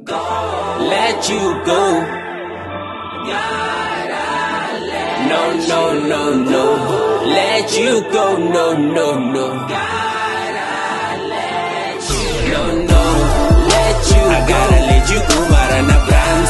let you go. No, no, no, no, let you go. No, no, no. No, no, let you go. I gotta let you go, Marana Brands.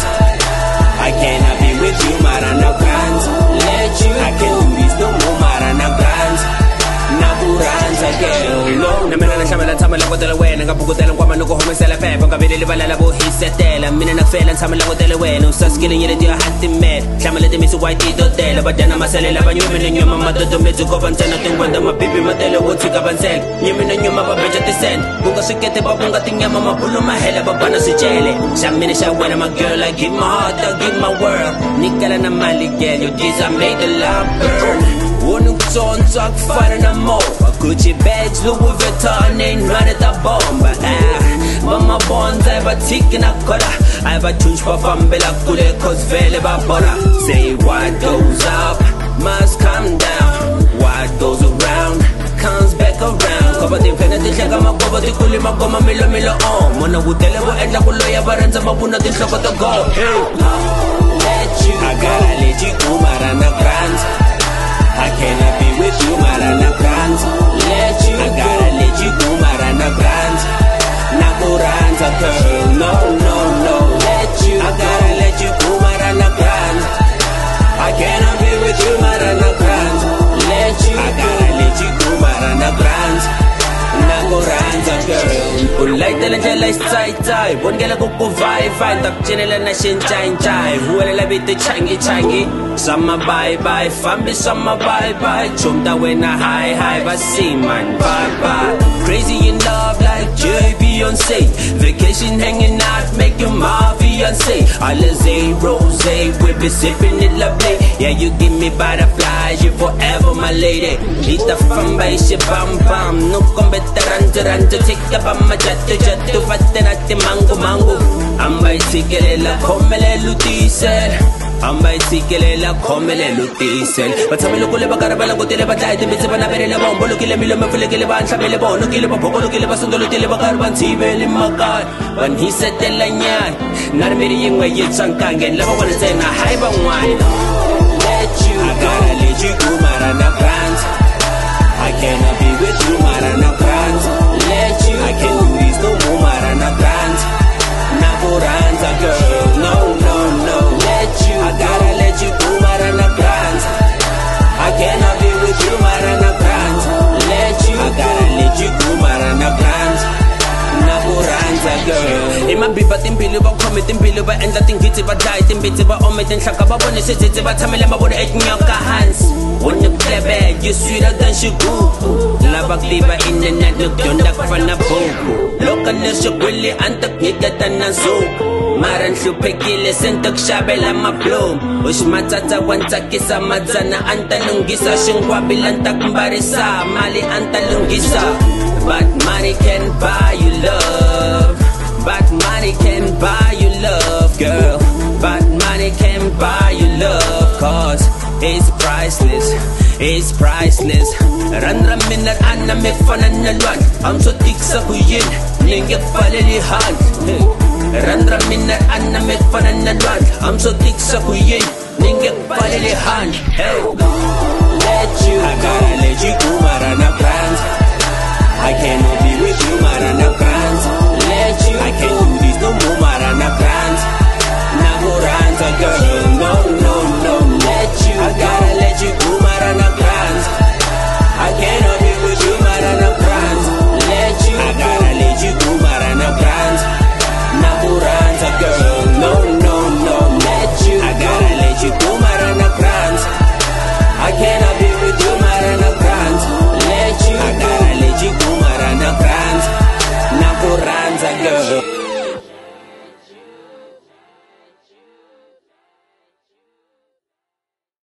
I cannot be with you, Marana Brands. Let you go. I can't do this no more, Marana Brands. Naburanza girl, no. Namina nashama nthama langotela wena ngabukutela nkwama nokuhomesela phepha ngabili libalala bohisetela mina nakufela nthama langotela wena usaskile nyele dia hati med hlama leti misi white dotela badana maselela banyumi nenyuma madodo mezikoba ntena tingwanda mabibi matele wotsika bansela nyumi nenyuma babeja tisend bunga swikete babunga tinyama mabulu mahela babana sitshele shamine sha wena my girl I give my heart I give my world nikala na mali girl your deeds I made the love burn. Unungitsonsa kufana na mo Gucci bags, Louis Vuitton ain't at the bomba Mama bonds, I have a tick na kola I have a tunch pa fambela kule cause vele babona Say what goes up must come down What goes around comes back around Koba ti pena ti hleka makoba ti kuli makoma milo milo on Mona wutele wo endla kuloya varenza mabuna ti hloko to go Let you go I gotta let you go Marana Brands I cannot be with you, Marana Brands. Let you I gotta go. Let you go, Marana Brands. Naburanza girl, no, no, no. Let you I gotta let you go, Marana Brands. I cannot be with you, Marana Brands. Let you I gotta let you go, Marana Brands. Naburanza girl. Ulaitela njela isitsai-tsai Bongela kukuvai-vai Takuchinela na shinchai-nchai Huwelela biti changi-changi Sama bye-bye Fambi sama bye-bye Chumta wena high-high Basi man bye-bye Crazy in love like Jay Beyonce Vacation hanging out Make you my fiancé Alizé, rosé We be sipping it lovely Yeah, you give me butterflies You forever my lady Lita famba ishe bam-bam Nukombeta ranja-ranja Tika bama jatu-jatu Fate nati mango-mango Amba isikelela Komele lutisel Amba isikelela Komele lutisel Batsami kule bakarabala Kutile batay Timbitsi banaberele Bombo lukile milo Mefulekile banshamile Bo Nukile bapoko Lukile basundo Lutile bakarban Tibeli makar Ban hisetela nyan Narmiri yingwe yitsankangen Laba wana zena Haiba wine Let you I gotta let you go Marana Brands I cannot be with you Marana Brands Let you I can't do this no more Marana Brands Naburanza girl No, no, no Let you I gotta let you go Marana Brands I cannot be with you Marana Brands Let you I gotta let you go Marana Brands Naburanza girl Imabiba timpilo ba khome timpilo ba endla tingitsi ba dai timbitsi ba ome tinhlaka ba bone sezitsi ba thamela mabone etinyoka hansi When you play bad, you're sweeter than sugar Lava kliba internet, nukdonda kufana buku Loka nesho kwili antak nigata na zuku Maran hlupekile sentok shabela mablom Ushmatata wantakisa madzana anta lungisa Shungwabil antak mbarisa mali anta lungisa But money can buy you love But money can buy you love, girl But money can buy you love Cause it's priceless, it's priceless Ran minar anna me fanan nalwan I'm so thick sa kuyin, ningyak palilihan Ran minar anna me fanan nalwan I'm so thick sa kuyin, ningyak palilihan Let you I gotta let you go Marana Brands I cannot be with you Marana Brands